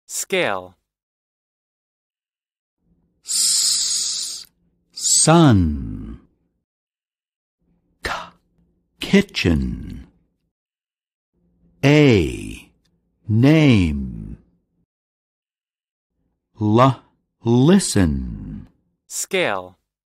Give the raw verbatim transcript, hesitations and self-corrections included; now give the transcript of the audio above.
Scale. S, sun. K, kitchen. A, name. L, listen. Scale.